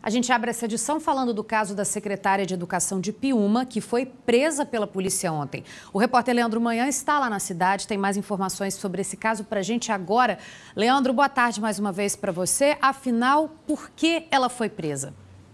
A gente abre essa edição falando do caso da secretária de Educação de Piúma, que foi presa pela polícia ontem. O repórter Leandro Manhã está lá na cidade, tem mais informações sobre esse caso para a gente agora. Leandro, boa tarde mais uma vez para você. Afinal, por que ela foi presa?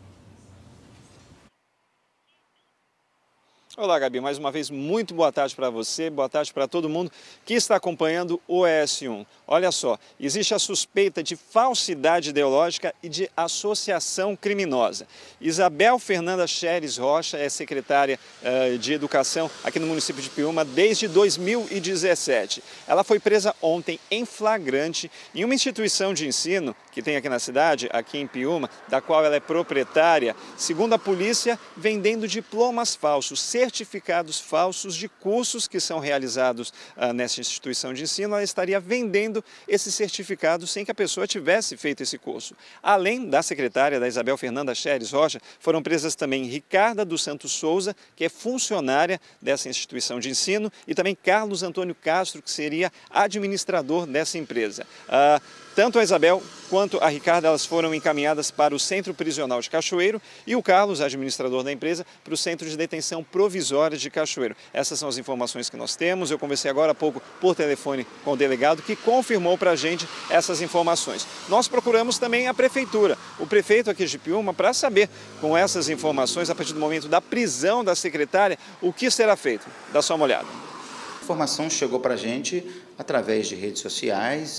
Olá, Gabi, mais uma vez muito boa tarde para você, boa tarde para todo mundo que está acompanhando o ES1. Olha só, existe a suspeita de falsidade ideológica e de associação criminosa. Isabel Fernanda Xeres Rocha é secretária de Educação aqui no município de Piúma desde 2017. Ela foi presa ontem em flagrante em uma instituição de ensino que tem aqui na cidade, aqui em Piúma, da qual ela é proprietária, segundo a polícia, vendendo diplomas falsos, certificados falsos de cursos que são realizados nessa instituição de ensino. Ela estaria vendendo esses certificados sem que a pessoa tivesse feito esse curso. Além da secretária, da Isabel Fernanda Xeres Rocha, foram presas também Ricarda dos Santos Souza, que é funcionária dessa instituição de ensino, e também Carlos Antônio Castro, que seria administrador dessa empresa. Tanto a Isabel quanto a Ricarda, elas foram encaminhadas para o Centro Prisional de Cachoeiro e o Carlos, administrador da empresa, para o Centro de Detenção Provisória de Cachoeiro. Essas são as informações que nós temos. Eu conversei agora há pouco por telefone com o delegado, que confirmou para a gente essas informações. Nós procuramos também a prefeitura, o prefeito aqui de Piúma, para saber, com essas informações, a partir do momento da prisão da secretária, o que será feito. Dá só uma olhada. A informação chegou para a gente através de redes sociais,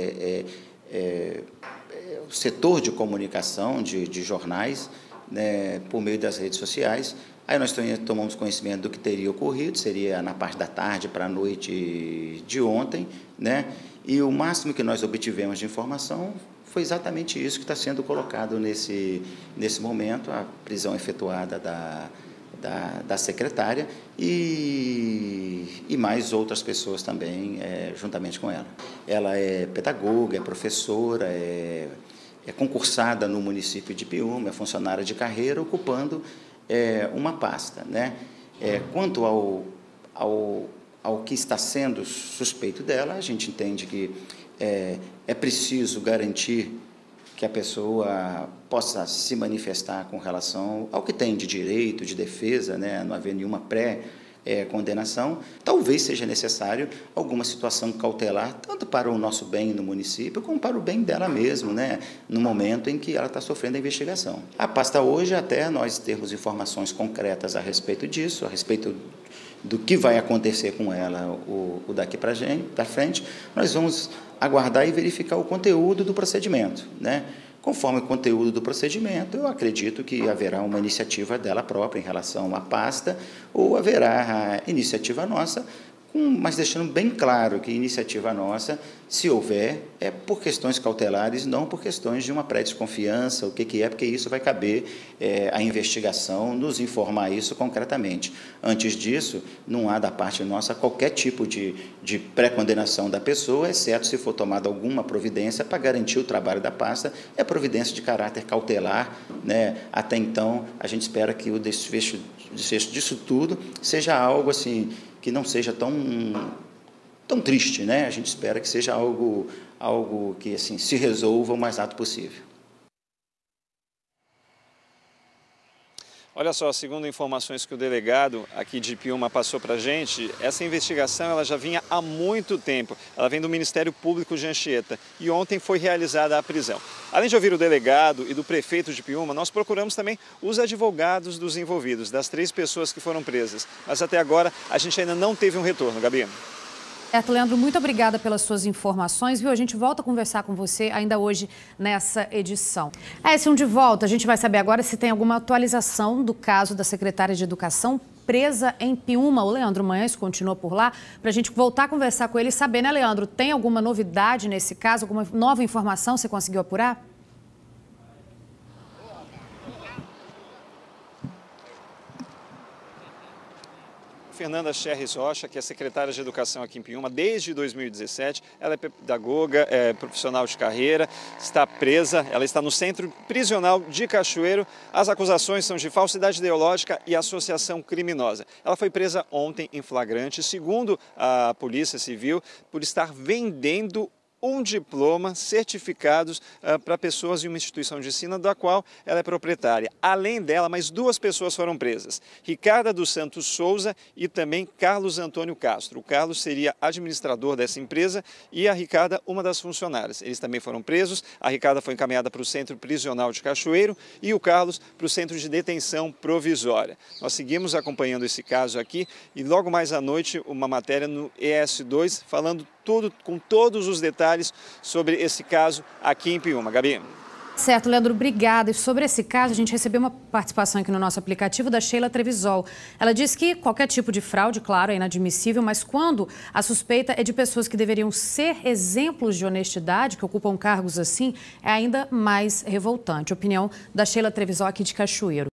o setor de comunicação, de jornais, né, por meio das redes sociais. Aí nós tomamos conhecimento do que teria ocorrido, seria na parte da tarde para a noite de ontem, né? E o máximo que nós obtivemos de informação foi exatamente isso que está sendo colocado nesse momento, a prisão efetuada da secretária e mais outras pessoas também, juntamente com ela. Ela é pedagoga, é professora, é concursada no município de Piúma, é funcionária de carreira, ocupando uma pasta, né? Quanto ao que está sendo suspeito dela, a gente entende que é preciso garantir que a pessoa possa se manifestar com relação ao que tem de direito, de defesa, né? Não haver nenhuma pré-condenação. Talvez seja necessário alguma situação cautelar, tanto para o nosso bem no município, como para o bem dela mesmo, né? No momento em que ela está sofrendo a investigação. A pasta hoje, até nós termos informações concretas a respeito disso, a respeito do que vai acontecer com ela o daqui para frente, nós vamos aguardar e verificar o conteúdo do procedimento, né? Conforme o conteúdo do procedimento, eu acredito que haverá uma iniciativa dela própria em relação à pasta, ou haverá a iniciativa nossa, mas deixando bem claro que iniciativa nossa, se houver, é por questões cautelares, não por questões de uma pré-desconfiança, o que é, porque isso vai caber à investigação nos informar isso concretamente. Antes disso, não há da parte nossa qualquer tipo de pré-condenação da pessoa, exceto se for tomada alguma providência para garantir o trabalho da pasta, é providência de caráter cautelar, né? Até então, a gente espera que o desfecho disso tudo seja algo assim, que não seja tão triste, né? A gente espera que seja algo que assim, se resolva o mais rápido possível. Olha só, segundo informações que o delegado aqui de Piúma passou para a gente, essa investigação ela já vinha há muito tempo. Ela vem do Ministério Público de Anchieta e ontem foi realizada a prisão. Além de ouvir o delegado e do prefeito de Piúma, nós procuramos também os advogados dos envolvidos, das 3 pessoas que foram presas. Mas até agora a gente ainda não teve um retorno, Gabi. Leandro, muito obrigada pelas suas informações, viu? A gente volta a conversar com você ainda hoje nessa edição. ES1 de volta, a gente vai saber agora se tem alguma atualização do caso da secretária de Educação presa em Piúma. O Leandro Manhães continua por lá para a gente voltar a conversar com ele e saber, né, Leandro? Tem alguma novidade nesse caso, alguma nova informação você conseguiu apurar? Fernanda Xeres Rocha, que é secretária de Educação aqui em Piúma desde 2017. Ela é pedagoga, é profissional de carreira, está presa, ela está no Centro Prisional de Cachoeiro. As acusações são de falsidade ideológica e associação criminosa. Ela foi presa ontem em flagrante, segundo a Polícia Civil, por estar vendendo um diploma, certificados para pessoas em uma instituição de ensino da qual ela é proprietária. Além dela, mais 2 pessoas foram presas, Ricarda dos Santos Souza e também Carlos Antônio Castro. O Carlos seria administrador dessa empresa e a Ricarda uma das funcionárias. Eles também foram presos, a Ricarda foi encaminhada para o Centro Prisional de Cachoeiro e o Carlos para o Centro de Detenção Provisória. Nós seguimos acompanhando esse caso aqui e logo mais à noite uma matéria no ES2 falando tudo, com todos os detalhes sobre esse caso aqui em Piúma. Gabi. Certo, Leandro, obrigada. E sobre esse caso, a gente recebeu uma participação aqui no nosso aplicativo da Sheila Trevisol. Ela diz que qualquer tipo de fraude, claro, é inadmissível, mas quando a suspeita é de pessoas que deveriam ser exemplos de honestidade, que ocupam cargos assim, é ainda mais revoltante. Opinião da Sheila Trevisol aqui de Cachoeiro.